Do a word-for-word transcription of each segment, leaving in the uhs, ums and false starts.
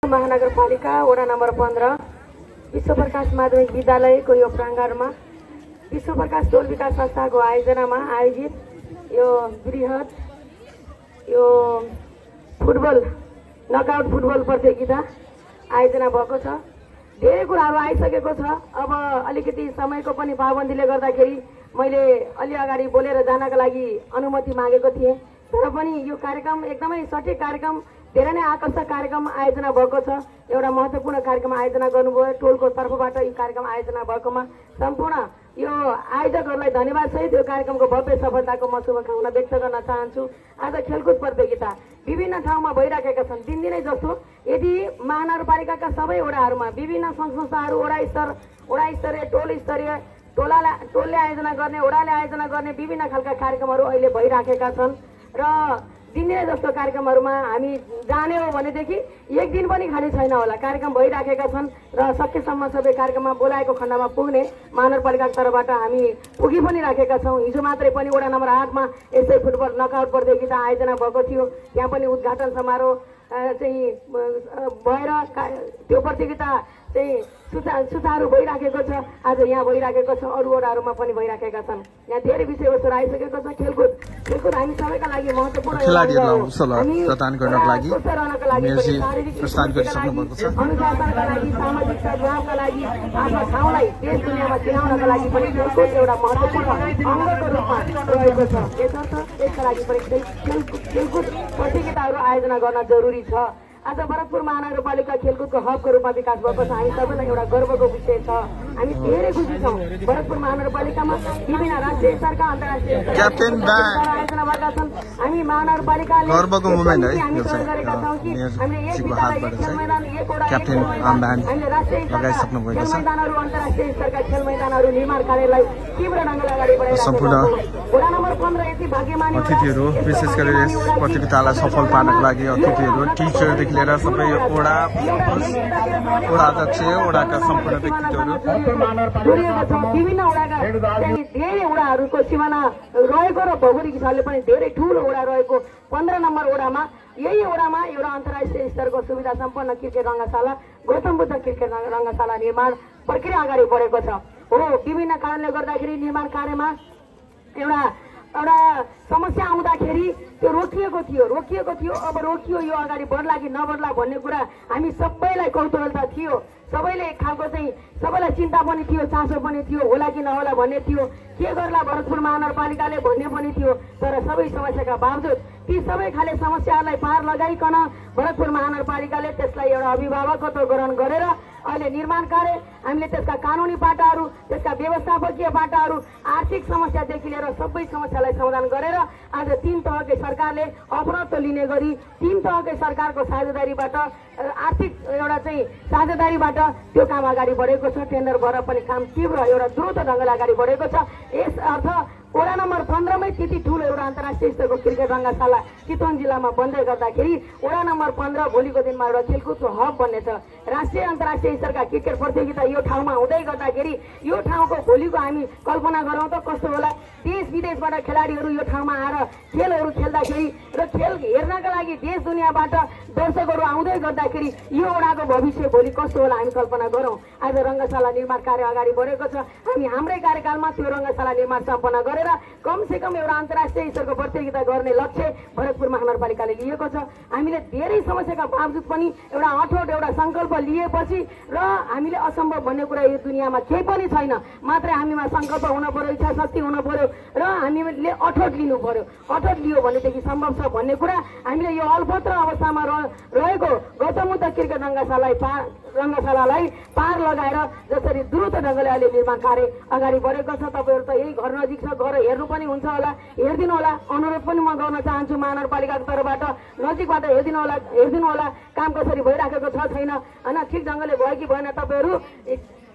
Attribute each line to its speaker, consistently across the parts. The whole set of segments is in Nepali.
Speaker 1: महानगरपालिका वडा नम्बर पन्ध्र विश्व प्रकाश माध्यमिक विद्यालयको यो प्राङ्गणमा विश्व प्रकाश टोल विकास संस्थाको आयोजनामा आयोजित यो बृहत यो फुटबल नकआउट फुटबल प्रतियोगिता आयोजना भएको छ। धेरै कुराहरू आइसकेको छ। अब अलिकति समयको पनि पाबन्दीले गर्दाखेरि मैले अलि अगाडि बोलेर जानका लागि अनुमति मागेको थिएँ, तर पनि यो कार्यक्रम एकदमै सठिक कार्यक्रम, धेरै नै आकर्षक कार्यक्रम आयोजना भएको छ। एउटा महत्त्वपूर्ण कार्यक्रम आयोजना गर्नुभयो टोलको तर्फबाट। यो कार्यक्रम आयोजना भएकोमा सम्पूर्ण यो आयोजकहरूलाई धन्यवाद सहित यो कार्यक्रमको भव्य सफलताको म शुभकामना व्यक्त गर्न चाहन्छु। आज खेलकुद प्रतियोगिता विभिन्न ठाउँमा भइराखेका छन्। दिनदिनै जस्तो यदि महानगरपालिकाका सबै वडाहरूमा विभिन्न सङ्घ संस्थाहरू वडा स्तर वडा स्तरीय टोल स्तरीय टोलाले टोलले आयोजना गर्ने वडाले आयोजना गर्ने विभिन्न खालका कार्यक्रमहरू अहिले भइराखेका छन् र दिनदिनै जस्तो कार्यक्रमहरूमा हामी जाने हो भनेदेखि एक दिन पनि खाली छैन होला, कार्यक्रम भइराखेका छन् र सकेसम्म सबै कार्यक्रममा बोलाएको खण्डमा पुग्ने महानगरपालिकाको तर्फबाट हामी पुगी पनि राखेका छौँ। हिजो मात्रै पनि वडा नम्बर आठमा यस्तै फुटबल नकआउट प्रतियोगिता आयोजना भएको थियो। त्यहाँ पनि उद्घाटन समारोह चाहिँ भएर त्यो प्रतियोगिता चाहिँ सुचा सुचारू भइराखेको छ। आज यहाँ भइराखेको छ, अरू वडाहरूमा पनि भइराखेका छन्। यहाँ धेरै विषयवस्तुहरू आइसकेको छ। खेलकुद खेलकुद हामी सबैका लागि महत्त्वपूर्ण
Speaker 2: खेलाडीहरूलाई अवसर प्रदान गर्नका लागि प्रस्थान गरिसक्नु भएको छ।
Speaker 1: अनुशासनका लागि, सामाजिक सद्भावका लागि, आफ्नो ठाउँलाई देश दुनियाँमा चिनाउनका लागि पनि खेलकुद एउटा महत्त्वपूर्ण अङ्गको रूपमा रहेको छ। यसर्थ यसका लागि पनि खेलकुद प्रतियोगिताहरू आयोजना गर्न जरुरी छ। आज भरतपुर महानगरपालिका खेलकुदको हबको रूपमा विकास भएको छ। हामी सबैलाई एउटा गर्वको विषय छ। हामी धेरै खुसी छौँ। भरतपुर महानगरपालिकामा विभिन्न राष्ट्रिय स्तरका अन्तर्राष्ट्रिय आयोजना भएका छन्। हामी महानगरपालिकाले
Speaker 2: गर्वको मोमेन्ट है
Speaker 1: हामी सहयोग गरेका छौँ कि हामीले एक विद्यालय एक खेल मैदान एक वडा हामीले राष्ट्रिय स्तरका खेल मैदानहरू अन्तर्राष्ट्रिय स्तरका खेल मैदानहरू निर्माण कार्यलाई तीव्र ढङ्गले अगाडि बढाइरहेका छौँ। वडा नम्बर पन्ध्र यति भाग्यमानी
Speaker 2: अतिथिहरू, विशेष गरी यस प्रतियोगितालाई सफल पार्नको लागि अतिथिहरू, टिचरदेखि लिएर सबै वडा वडा अध्यक्ष वडाका सम्पूर्ण व्यक्तित्वहरू
Speaker 1: विभिन्न वडाका धेरै वडाहरूको सिमाना रहेको र भौगोलिक हिसाबले पनि धेरै ठुलो वडा रहेको पन्ध्र नम्बर वडामा यही वडामा एउटा अन्तर्राष्ट्रिय स्तरको सुविधा सम्पन्न क्रिकेट रङ्गशाला गौतम बुद्ध क्रिकेट रङ्गशाला निर्माण प्रक्रिया अगाडि बढेको छ। हो, विभिन्न कारणले गर्दाखेरि निर्माण कार्यमा एउटा एउटा समस्या आउँदाखेरि त्यो रोकिएको थियो रोकिएको थियो अब रोकियो, यो अगाडि बढ्ला कि नबढ्ला भन्ने कुरा हामी सबैलाई कौतूहलता थियो। सबैले एक खालको चाहिँ सबैलाई चिन्ता पनि थियो, चासो पनि थियो, होला कि नहोला भन्ने थियो, के गर्ला भरतपुर महानगरपालिकाले भन्ने पनि थियो। तर सबै समस्याका बावजुद ती सबै खाले समस्याहरूलाई पार लगाइकन भरतपुर महानगरपालिकाले त्यसलाई एउटा अभिभावकत्व ग्रहण गरेर अहिले निर्माण कार्य हामीले त्यसका कानुनी पाटाहरू, त्यसका व्यवस्थापकीय पाटाहरू, आर्थिक समस्यादेखि लिएर सबै समस्यालाई समाधान गरेर आज तीन तहकै सरकारले अपराध लिने गरी तीन तहकै सरकारको साझेदारीबाट आर्थिक एउटा चाहिँ साझेदारीबाट त्यो काम अगाडि बढेको छ। टेन्डर भएर पनि काम तीव्र एउटा द्रुत ढङ्गले अगाडि बढेको छ। यस अर्थ वडा नम्बर पन्ध्रमै त्यति ठुलो एउटा अन्तर्राष्ट्रिय स्तरको क्रिकेट रङ्गशाला चितवन जिल्लामा बन्दै गर्दाखेरि वडा नम्बर पन्ध्र भोलिको दिनमा एउटा खेलकुदको हब बन्नेछ। राष्ट्रिय अन्तर्राष्ट्रिय स्तरका क्रिकेट प्रतियोगिता यो ठाउँमा हुँदै गर्दाखेरि यो ठाउँको भोलिको हामी कल्पना गरौँ त कस्तो होला। देश विदेशबाट खेलाडीहरू यो ठाउँमा आएर खेलहरू खेल्दाखेरि र खेल हेर्नका लागि देश दुनियाँबाट दर्शकहरू आउँदै गर्दाखेरि यो वडाको भविष्य भोलि कस्तो होला हामी कल्पना गरौँ। आज रङ्गशाला निर्माण कार्य अगाडि बढेको छ। हामी हाम्रै कार्यकालमा त्यो रङ्गशाला निर्माण सम्पन्न गरेर कम से कम एउटा अन्तर्राष्ट्रिय स्तरको प्रतियोगिता गर्ने लक्ष्य भरतपुर महानगरपालिकाले लिएको छ। हामीले धेरै समस्याका बावजुद पनि एउटा अठोट एउटा सङ्कल्प लिएपछि र हामीले असम्भव भन्ने कुरा यो दुनियाँमा केही पनि छैन। मात्रै हामीमा सङ्कल्प हुन पर्यो, इच्छा शक्ति हुन पर्यो र हामीले अठोट लिनु पर्यो। अठोट लियो भनेदेखि सम्भव छ भन्ने कुरा हामीले यो अल्पत्र अवस्थामा रहेको गौतम बुद्ध क्रिकेट रङ्गशालालाई पार रङ्गशालालाई पार लगाएर जसरी द्रुत ढङ्गले अहिले निर्माण कार्य अगाडि बढेको छ। तपाईँहरू त यही घर नजिक छ, गएर हेर्नु पनि हुन्छ होला, हेरिदिनु होला। अनुरोध पनि म गर्न चाहन्छु महानगरपालिकाको तर्फबाट नजिकबाट हेरिदिनु होला हेरिदिनु होला काम कसरी भइराखेको छ छैन होइन, ठिक ढङ्गले भयो कि भएन। तपाईँहरू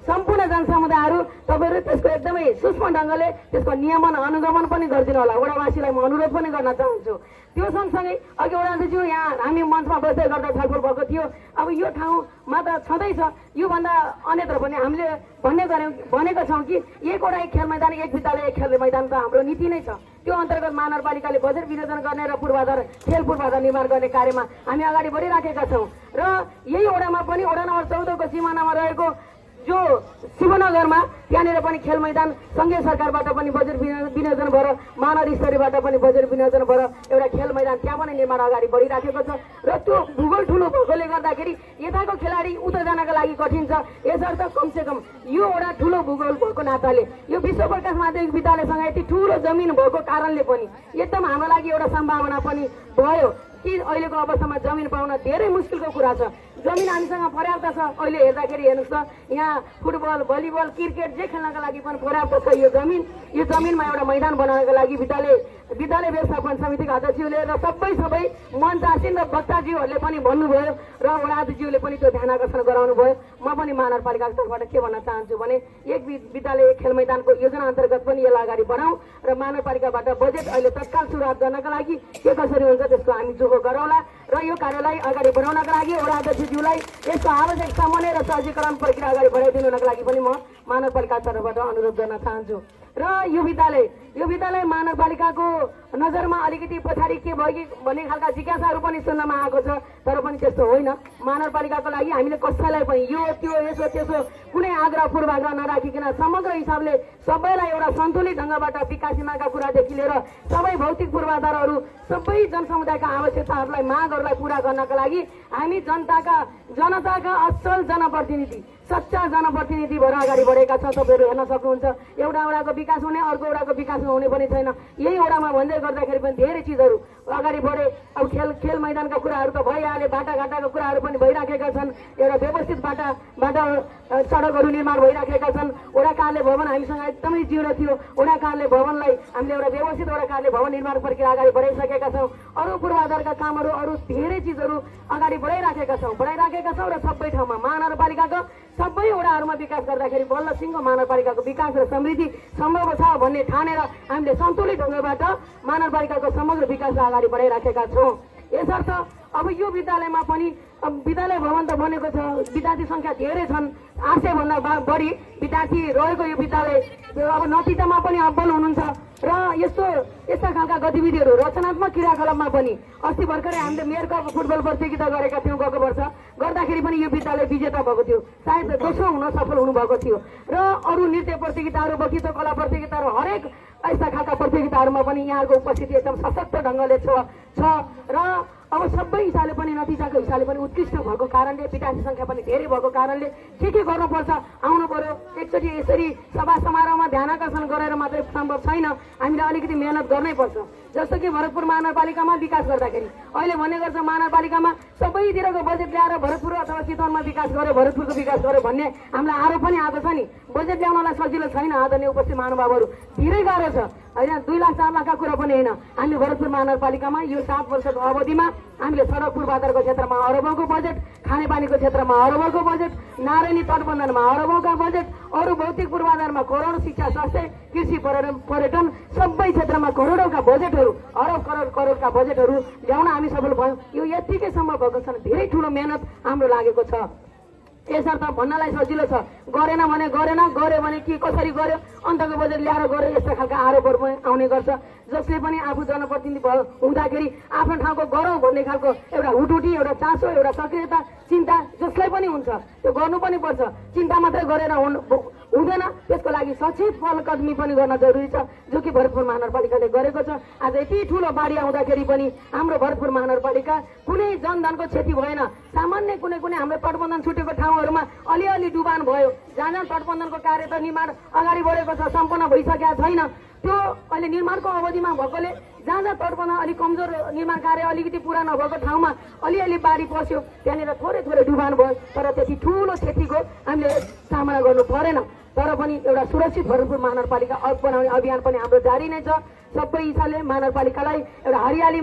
Speaker 1: सम्पूर्ण जनसमुदायहरू तपाईँहरू त्यसको एकदमै सूक्ष्म ढङ्गले त्यसको नियमन अनुगमन पनि गरिदिनु होला। वडावासीलाई म अनुरोध पनि गर्न चाहन्छु। त्यो सँगसँगै अघि वडाध्यक्ष यहाँ हामी मञ्चमा बस्दै गर्दा छलफल भएको थियो। अब यो ठाउँमा त छँदैछ, योभन्दा अन्यत्र पनि हामीले भन्ने गऱ्यौँ भनेका छौँ कि एकवटा एक खेल मैदान एक विद्यालय एक खेल मैदान त हाम्रो नीति नै छ। त्यो अन्तर्गत महानगरपालिकाले बजेट विनियोजन गर्ने र पूर्वाधार खेल पूर्वाधार निर्माण गर्ने कार्यमा हामी अगाडि बढिराखेका छौँ। र यही वडामा पनि वडा नम्बर चौधको सिमानामा रहेको जो शिवनगरमा त्यहाँनिर पनि खेल मैदान सङ्घीय सरकारबाट पनि बजेट विनियोजन भएर महानगर स्तरीयबाट पनि बजेट विनियोजन भएर एउटा खेल मैदान त्यहाँ पनि निर्माण अगाडि बढिराखेको छ। र त्यो भूगोल ठुलो भएकोले गर्दाखेरि यताको खेलाडी उता जानका लागि कठिन छ। यसर्थ कमसेकम यो एउटा ठुलो भूगोल भएको नाताले यो विश्व प्रकाश माध्यमिक विद्यालयसँग यति ठुलो जमिन भएको कारणले पनि एकदम हाम्रो लागि एउटा सम्भावना पनि भयो कि अहिलेको अवस्थामा जमिन पाउन धेरै मुस्किलको कुरा छ। जमिन हामीसँग पर्याप्त छ। अहिले हेर्दाखेरि हेर्नुहोस् त यहाँ फुटबल भलिबल क्रिकेट जे खेल्नका लागि पनि पर्याप्त छ। यो जमिन यो जमिनमा एउटा मैदान बनाउनका लागि विद्यालय विद्यालय व्यवस्थापन समितिका अध्यक्षज्यूले र सबै सबै मञ्चासीन र वक्ताज्यूहरूले पनि भन्नुभयो र वडाध्यक्षज्यूले पनि त्यो ध्यान आकर्षण गराउनु भयो। म पनि महानगरपालिकाको तर्फबाट के भन्न चाहन्छु भने एक विद्यालय एक खेल मैदानको योजना अन्तर्गत पनि यसलाई अगाडि बढाउँ र महानगरपालिकाबाट बजेट अहिले तत्काल सुरुवात गर्नका लागि के कसरी हुन्छ त्यसको हामी जोखो गरौँला र यो कार्यलाई अगाडि बढाउनका लागि वडाध्यक्षज्यूलाई यसको आवश्यक समन्वय र सहजीकरण प्रक्रिया अगाडि बढाइदिनुको लागि पनि म महानगरपालिका तर्फबाट अनुरोध गर्न चाहन्छु। र यो विद्यालय यो विद्यालय महानगरपालिकाको नजरमा अलिकति पछाडि के भयो कि भन्ने खालका जिज्ञासाहरू पनि सुन्नमा आएको छ। तर पनि त्यस्तो होइन। महानगरपालिकाको लागि हामीले कसैलाई पनि यो त्यो यसो त्यसो कुनै आग्रह पूर्वाग्रह नराखिकन समग्र हिसाबले सबैलाई एउटा सन्तुलित ढङ्गबाट विकास सीमाका कुरादेखि लिएर सबै भौतिक पूर्वाधारहरू सबै जनसमुदायका आवश्यकताहरूलाई मागहरूलाई पुरा गर्नका लागि हामी जनताका जनताका असल जनप्रतिनिधि सच्चा जनप्रतिनिधि भएर अगाडि बढेका छ। तपाईँहरू हेर्न सक्नुहुन्छ एउटा वडाको विकास हुने अर्को वडाको विकास हुने पनि छैन। यही वडामा भन्दै गर्दाखेरि पनि धेरै चिजहरू अगाडि बढे। अब खेल खेल मैदानका कुराहरू त भइहाले, बाटाघाटाका कुराहरू पनि भइराखेका छन्। एउटा व्यवस्थित बाटा बाटा सडकहरू निर्माण भइराखेका छन्। वडा कार्यालय भवन हामीसँग एकदमै जीर्ण थियो। वडा कार्यालय भवनलाई हामीले एउटा व्यवस्थित वडा कार्यालय भवन निर्माण प्रक्रिया अगाडि बढाइसकेका छौँ। अरू पूर्वाधारका कामहरू अरू धेरै चिजहरू अगाडि बढाइराखेका छौँ बढाइराखेका छौँ र सबै ठाउँमा महानगरपालिकाको सबै वडाहरूमा विकास गर्दाखेरि बल्ल सिंह महानगरपालिकाको विकास र समृद्धि सम्भव छ भन्ने ठानेर हामीले सन्तुलित ढङ्गबाट महानगरपालिकाको समग्र विकासलाई अगाडि बढाइराखेका छौँ। यसर्थ अब यो विद्यालयमा पनि विद्यालय भवन त बनेको छ। विद्यार्थी सङ्ख्या धेरै छन्, आठ सय भन्दा बढी विद्यार्थी रहेको यो विद्यालय अब नतिजामा पनि अब्बल हुनुहुन्छ। र यस्तो यस्ता खालका गतिविधिहरू रचनात्मक क्रियाकलापमा पनि अस्ति भर्खरै हामीले मेयर कप फुटबल प्रतियोगिता गरेका थियौँ गएको वर्ष। गर्दाखेरि पनि यो विद्यालय विजेता भएको थियो, सायद दोस्रो हुन सफल हुनुभएको थियो। र अरू नृत्य प्रतियोगिताहरू वक्तृत्व कला प्रतियोगिताहरू हरेक यस्ता खालका प्रतियोगिताहरूमा पनि यहाँको उपस्थिति एकदम सशक्त ढङ्गले छ छ र अब सबै हिसाबले पनि नतिजाको हिसाबले पनि उत्कृष्ट भएको कारणले विद्यार्थी सङ्ख्या पनि धेरै भएको कारणले के के गर्नुपर्छ आउनु पर्यो। एकचोटि यसरी सभा समारोहमा ध्यान आकर्षण गरेर मात्रै सम्भव छैन, हामीले अलिकति मेहनत गर्नै पर्छ। जस्तो कि भरतपुर महानगरपालिकामा विकास गर्दाखेरि अहिले भन्ने गर्छ महानगरपालिकामा सबैतिरको बजेट ल्याएर भरतपुर अथवा चितवनमा विकास गर्यो भरतपुरको विकास गर्यो भन्ने हामीलाई आरोप पनि आएको छ नि। बजेट ल्याउनलाई सजिलो छैन आदरणीय उपस्थित महानुभावहरू, धेरै गाह्रो छ होइन। दुई लाख चार लाखका कुरा पनि होइन। हामीले भरतपुर महानगरपालिकामा यो सात वर्षको अवधिमा हामीले सडक पूर्वाधारको क्षेत्रमा अरबौँको बजेट, खानेपानीको क्षेत्रमा अरबौँको बजेट, नारायणी तटबन्धनमा अरबौँका बजेट, अरू भौतिक पूर्वाधारमा करोड, शिक्षा स्वास्थ्य कृषि पर्यटन पर्यटन सबै क्षेत्रमा करोडौँका बजेटहरू अरब करोड करोडका बजेटहरू ल्याउन हामी सफल भयौँ। यो यत्तिकै सम्भव भएको छ। धेरै ठुलो मेहनत हाम्रो लागेको छ। यसर्थ भन्नलाई सजिलो छ, गरेन भने गरेन, गर्यो भने के कसरी गर्यो अन्तको बजेट ल्याएर गर्यो यस्ता खालका आरोपहरू पनि आउने गर्छ। जसले पनि आफू जनप्रतिनिधि हुँदाखेरि आफ्नो ठाउँको गरौँ भन्ने खालको एउटा हुटुटी एउटा चासो एउटा सक्रियता चिन्ता जसलाई पनि हुन्छ त्यो गर्नु पनि पर्छ। चिन्ता मात्रै गरेर हुँदैन, त्यसको लागि सचेत पहलकदमी पनि गर्न जरुरी छ, जो कि भरतपुर महानगरपालिकाले गरेको छ। आज यति ठुलो बाढी आउँदाखेरि पनि हाम्रो भरतपुर महानगरपालिका कुनै जनधनको क्षति भएन। सामान्य कुनै कुनै हाम्रो तटबन्धन छुटेको ठाउँहरूमा अलिअलि डुबान भयो। जहाँ जहाँ तटबन्धनको कार्य त निर्माण अगाडि बढेको छ, सम्पन्न भइसकेको छैन। त्यो अहिले निर्माणको अवधिमा भएकोले जहाँ जहाँ तटबन्ध अलिक कमजोर निर्माण कार्य अलिकति पुरा नभएको ठाउँमा अलिअलि बाढी पस्यो, त्यहाँनिर थोरै थोरै डुबान भयो। तर त्यति ठुलो क्षतिको हामीले सामना गर्नु परेन। तर पनि एउटा सुरक्षित भरतपुर महानगरपालिका बनाउने अभियान पनि हाम्रो जारी नै छ। सबै हिसाबले महानगरपालिकालाई एउटा हरियालीमा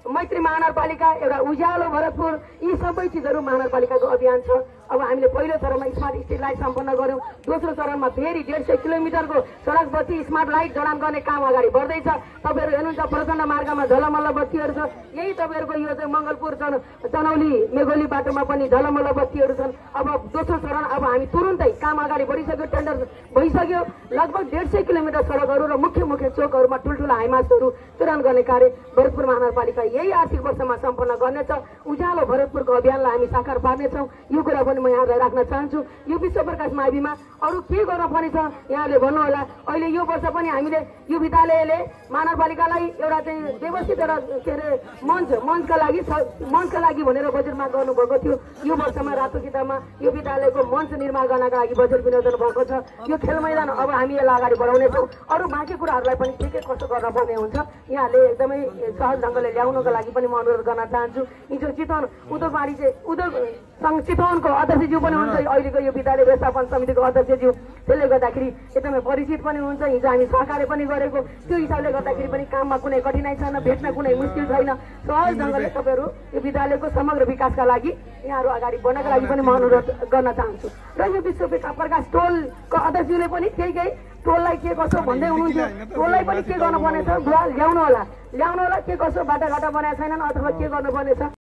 Speaker 1: मैत्री महानगरपालिका, एउटा उज्यालो भरतपुर, यी सबै चिजहरू महानगरपालिकाको अभियान छ। अब हामीले पहिलो चरणमा स्मार्ट स्ट्रिट लाइट सम्पन्न गर्यौं। दोस्रो चरणमा फेरि डेढ सय किलोमिटरको सडक बत्ती स्मार्ट लाइट जडान गर्ने काम अगाडि बढ्दैछ। तपाईँहरू हेर्नुहुन्छ प्रचण्ड मार्गमा झलमल्ल बत्तीहरू छ। यही तपाईँहरूको यो चाहिँ मङ्गलपुर चनौली मेघोली बाटोमा पनि झलमल्ल बत्तीहरू छन्। अब दोस्रो चरण अब हामी तुरुन्तै काम अगाडि बढिसक्यो, टेन्डर भइसक्यो। लगभग डेढ सय किलोमिटर सडकहरू र मुख्य मुख्य चोकहरूमा ठुल्ठुला हाइमास्टहरू चुरान गर्ने कार्य भरतपुर महानगरपालिका यही आर्थिक वर्षमा सम्पन्न गर्नेछ। उज्यालो भरतपुरको अभियानलाई हामी साकार पार्नेछौँ। यो कुरा पनि म यहाँलाई राख्न चाहन्छु। यो विश्व प्रकाश माविमा अरू के गर्न पर्ने छ यहाँले भन्नुहोला। अहिले यो वर्ष पनि हामीले यो विद्यालयले महानगरपालिकालाई एउटा चाहिँ व्यवस्थित एउटा के अरे मञ्च मञ्चका लागि मञ्चका लागि भनेर बजेट माग गर्नुभएको थियो। यो वर्षमा रातो किताबमा यो विद्यालयको मञ्च निर्माण गर्नका लागि बजेट विनियोजन भएको छ। यो खेल मैदान अब हामी यसलाई अगाडि बढाउनेछौँ। अरू बाँकी कुराहरूलाई पनि के के कस्तो गर्न पर्ने हुन्छ यहाँले एकदमै सहज ढङ्गले ल्याउनको लागि पनि म अनुरोध गर्न चाहन्छु। हिजो चितवन उद्योगवाडी चाहिँ उद्योग सङ्घ चितवनको अध्यक्षज्यू पनि हुनुहुन्छ, अहिलेको यो विद्यालय व्यवस्थापन समितिको अध्यक्षज्यू। त्यसले गर्दाखेरि एकदमै परिचित पनि हुनुहुन्छ। हिजो हामी सहकार्य पनि गरेको, त्यो हिसाबले गर्दाखेरि पनि काममा कुनै कठिनाइ छैन, भेट्न कुनै मुस्किल छैन। सहज ढङ्गले तपाईँहरू यो विद्यालयको समग्र विकासका लागि यहाँहरू अगाडि बढ्नका लागि पनि म अनुरोध गर्न चाहन्छु। र यो विश्व प्रकाश टोलको अध्यक्षज्यूले पनि केही केही टोललाई के कसो भन्दै हुनुहुन्थ्यो। टोललाई पनि के गर्नुपर्ने छ, गुवा ल्याउनु होला ल्याउनु होला के कसो बाटाघाटा बनाएका छैनन् अथवा के गर्नुपर्ने छ।